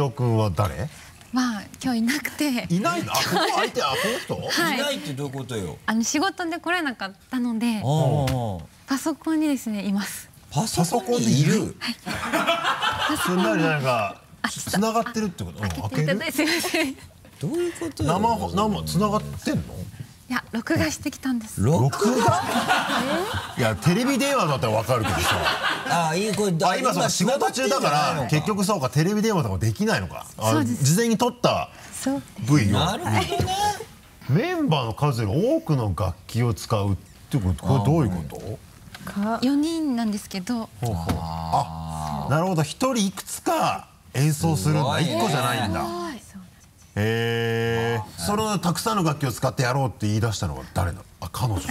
郎君は誰？ まあ今日いなくて。 いないの？この相手、この人？ いないってどういうことよ？ 仕事で来れなかったので、パソコンにですねいます。 パソコンにいる？ それなんか繋がってるってこと？ 開けていただいてすみません。 どういうことよ？ 生繋がってんの？ いや、録画してきたんです。 録画？いや、テレビ電話だったらわかるけどさ。 あ、いい、これ今さ仕事中だから結局そうか、テレビ電話とかできないのか。事前に撮った部位を。 なるほどね。 メンバーの数より多くの楽器を使うってこと、これどういうこと？4 人なんですけど。 あ、なるほど、1人いくつか演奏するんだ。1個じゃないんだ。へえ。そのたくさんの楽器を使ってやろうって言い出したのは誰なの？あ、彼女か。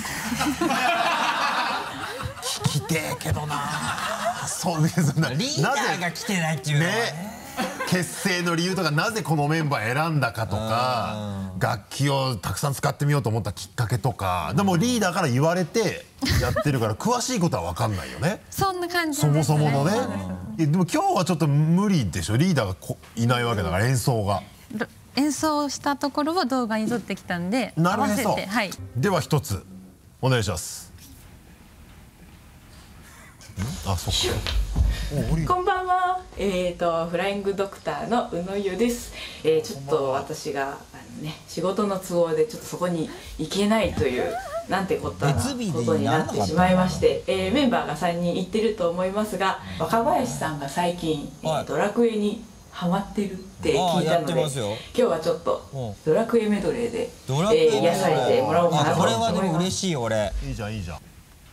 聞きてえけどな。そうね、そんな。 リーダーが来てないっていうのはね。 結成の理由とか、なぜこのメンバー選んだかとか、楽器をたくさん使ってみようと思ったきっかけとか。でもリーダーから言われてやってるから詳しいことは分かんないよね。 そんな感じ。 そもそものね。でも今日はちょっと無理でしょ、リーダーがいないわけだから、演奏が。 演奏したところを動画に撮ってきたんで、 なるほど。では一つお願いします。あ、そっか。 こんばんは。フライングドクターの宇野優です。ちょっと私が仕事の都合でちょっとそこに行けないというなんてことになってしまいまして、メンバーが3人行ってると思いますが、若林さんが最近ドラクエにハマってるって聞いたので、今日はちょっとドラクエメドレーで癒されてもらおうかなと思います。 これはでも嬉しいよ、俺。 いいじゃん、いいじゃん。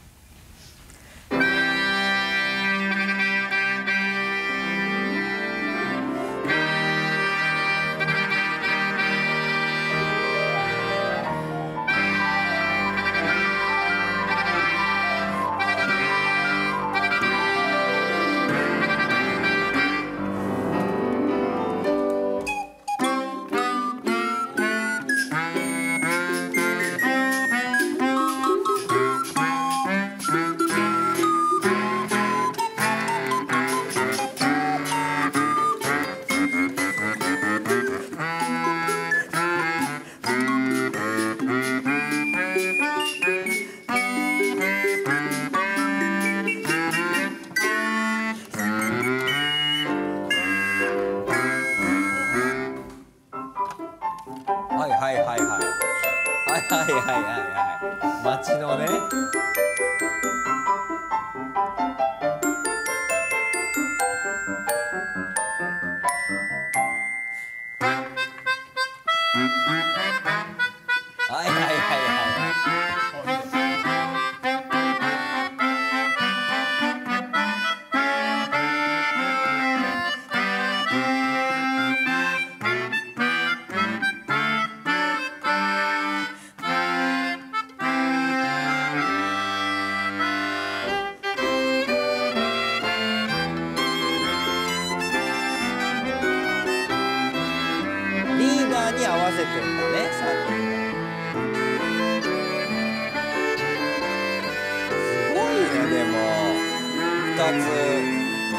街のね。に合わせてんだね、3人すごいね、でも2つ。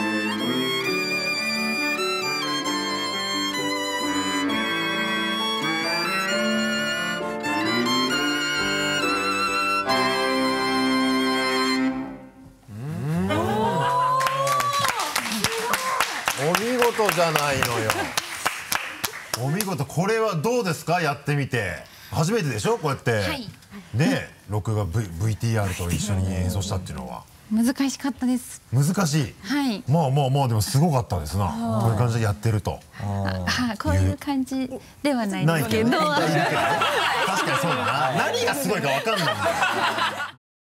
お見事じゃないのよ。お見事。これはどうですか、やってみて。初めてでしょ、こうやって、ね、録画 VTR と一緒に演奏したっていうのは。 難しかったです。 難しい。 はい。 まあまあまあ、でもすごかったですな。こういう感じでやってると。 こういう感じではないですけど。 確かにそうだな。何がすごいか分かんないんだよ。